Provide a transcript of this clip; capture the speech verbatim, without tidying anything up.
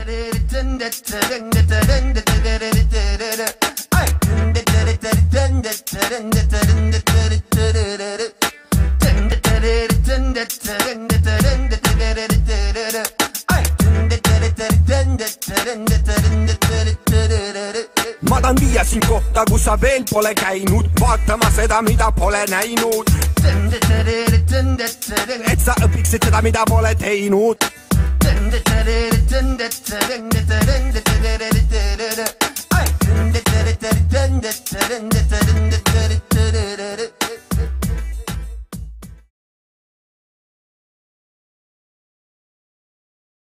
Ma tahan viia sind kohta, kus sa veel pole käinud, vaatama seda, mida pole näinud. Et sa õpiksid seda, mida pole teinud.